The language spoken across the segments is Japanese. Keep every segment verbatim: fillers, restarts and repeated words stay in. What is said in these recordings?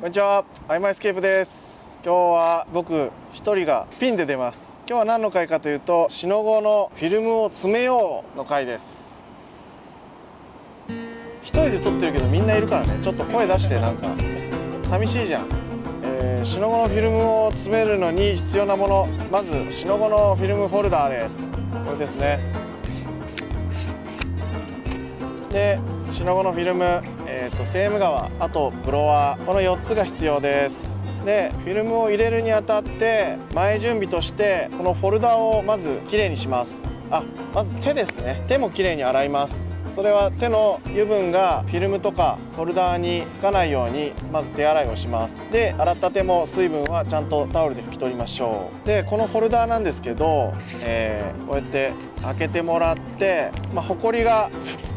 こんにちは、アイマイスケープです。今日は僕一人がピンで出ます。今日は何の回かというと、シノゴのフィルムを詰めようの回です。一人で撮ってるけどみんないるからね、ちょっと声出して、なんか寂しいじゃん。えー、シノゴのフィルムを詰めるのに必要なもの、まずシノゴのフィルムホルダーです。これですね。でシノゴのフィルム、えーとセーム側、あとブロワー、このよっつが必要です。でフィルムを入れるにあたって前準備としてこのフォルダーをまずきれいにします。あ、まず手ですね。手もきれいに洗います。それは手の油分がフィルムとかフォルダーにつかないようにまず手洗いをします。で洗った手も水分はちゃんとタオルで拭き取りましょう。でこのフォルダーなんですけど、えー、こうやって開けてもらって、まあ、ほこりが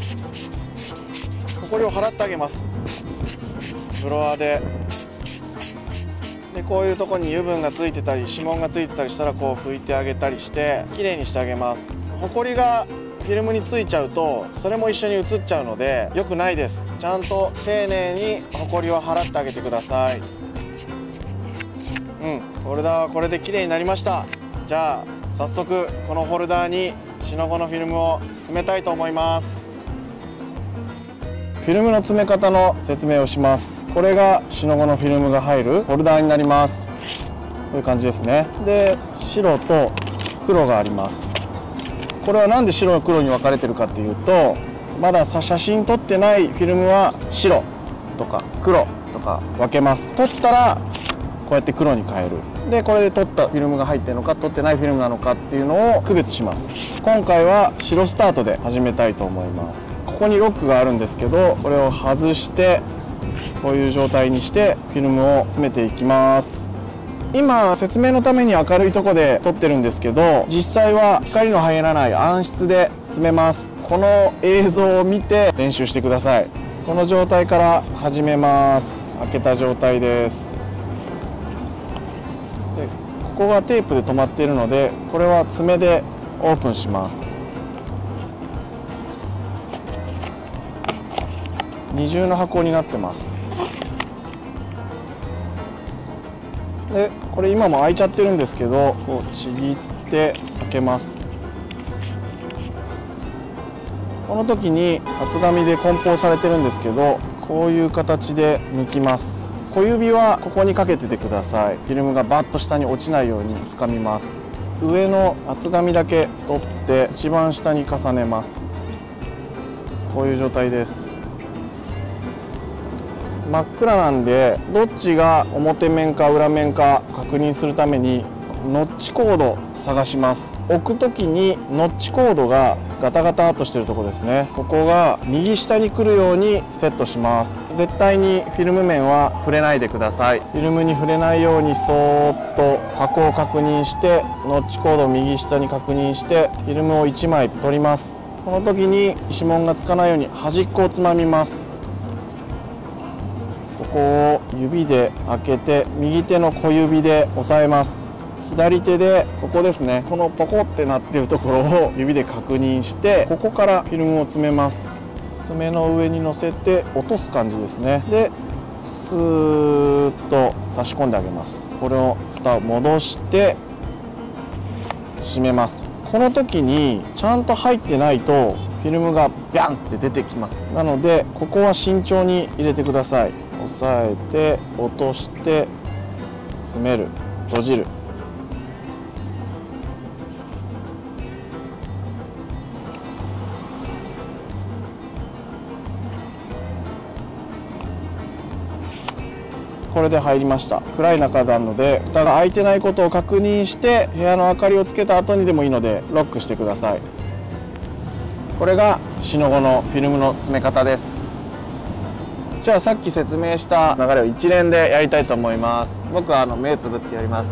ほこりを払ってあげます。ブロワーで。でこういうとこに油分がついてたり指紋がついてたりしたらこう拭いてあげたりしてきれいにしてあげます。ほこりがフィルムについちゃうとそれも一緒に移っちゃうので良くないです。ちゃんと丁寧にほこりを払ってあげてください。うん、フォルダーはこれできれいになりました。じゃあ早速このフォルダーにシノゴのフィルムを詰めたいと思います。フィルムの詰め方の説明をします。これがシノゴのフィルムが入るフォルダーになります。こういう感じですね。で白と黒があります。これはなんで白と黒に分かれてるかっていうと、まださ写真撮ってないフィルムは白とか黒とか分けます。撮ったらこうやって黒に変える。でこれで撮ったフィルムが入ってるのか撮ってないフィルムなのかっていうのを区別します。今回は白スタートで始めたいと思います。ここにロックがあるんですけど、これを外してこういう状態にしてフィルムを詰めていきます。今説明のために明るいとこで撮ってるんですけど、実際は光の入らない暗室で詰めます。この映像を見て練習してください。この状態から始めます。開けた状態です。でここがテープで止まっているので、これは爪でオープンします。二重の箱になってます。でこれ今も開いちゃってるんですけど、こうちぎって開けます。この時に厚紙で梱包されてるんですけど、こういう形で抜きます。小指はここにかけててください。フィルムがバッと下に落ちないように掴みます。上の厚紙だけ取って一番下に重ねます。こういう状態です。真っ暗なんでどっちが表面か裏面か確認するためにノッチコード探します。置く時にノッチコードがガタガタっとしてるとこですね。ここが右下に来るようにセットします。絶対にフィルム面は触れないでください。フィルムに触れないようにそーっと箱を確認してノッチコードを右下に確認してフィルムをいちまい取ります。この時に指紋がつかないように端っこをつまみます。ここを指で開けて右手の小指で押さえます。左手でここですね、このポコってなってるところを指で確認して、ここからフィルムを詰めます。爪の上に乗せて落とす感じですね。でスーッと差し込んであげます。これを蓋を戻して閉めます。この時にちゃんと入ってないとフィルムがビャンって出てきます。なのでここは慎重に入れてください。押さえて落として詰める、閉じる。これで入りました。暗い中なので蓋が開いてないことを確認して部屋の明かりをつけた後にでもいいのでロックしてください。これがシノゴのフィルムの詰め方です。じゃあさっき説明した流れを一連でやりたいと思います。僕はあの目つぶってやります。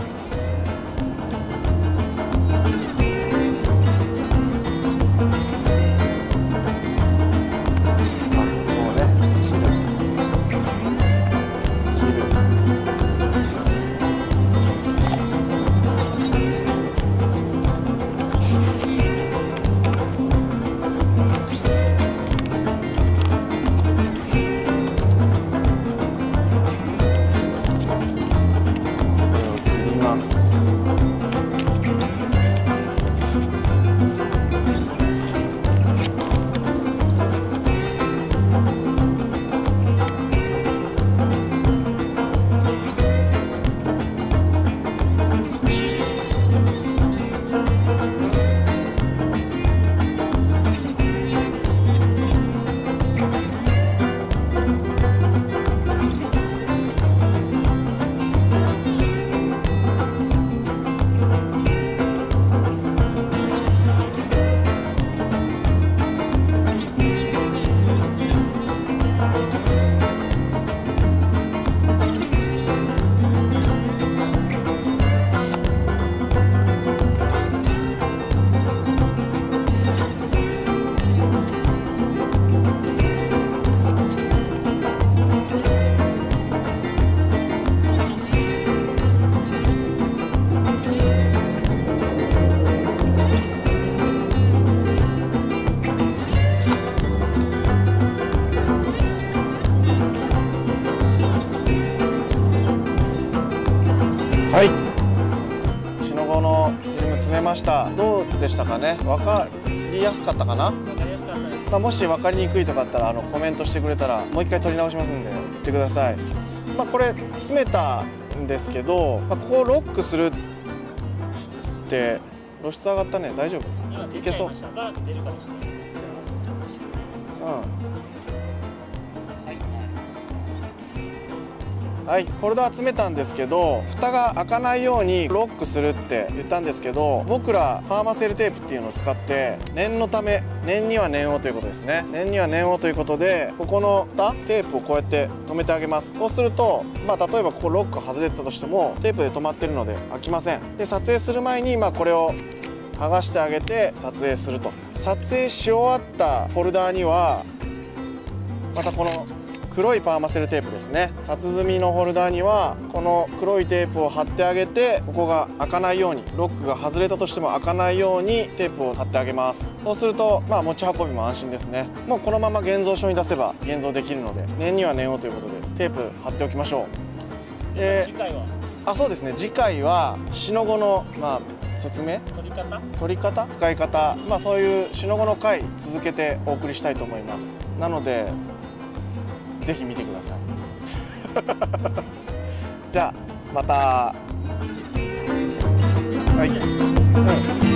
した。どうでしたかね。分かりやすかったかな。まあ、もし分かりにくいとかあったらあのコメントしてくれたらもう一回撮り直しますんで言ってください。まあ、これ詰めたんですけど、まあ、ここをロックするって露出上がったね。大丈夫？いけそう。うん。はい、ホルダー詰めたんですけど、蓋が開かないようにロックするって言ったんですけど、僕らパーマセルテープっていうのを使って念のため、念には念をということですね。念には念をということで、ここの蓋テープをこうやって止めてあげます。そうすると、まあ、例えばここロック外れてたとしてもテープで止まってるので開きません。で撮影する前に、まあ、これを剥がしてあげて撮影すると。撮影し終わったホルダーにはまたこの黒いパーマセルテープですね。札済みのホルダーにはこの黒いテープを貼ってあげて、ここが開かないように、ロックが外れたとしても開かないようにテープを貼ってあげます。そうすると、まあ、持ち運びも安心ですね。もうこのまま現像書に出せば現像できるので、念には念をということでテープ貼っておきましょう。で、次回はあそうですね、次回はシノゴの、まあ、説明、取り方取り方使い方、まあ、そういうシノゴの回続けてお送りしたいと思います。なのでぜひ見てくださいじゃあまた。はい、うん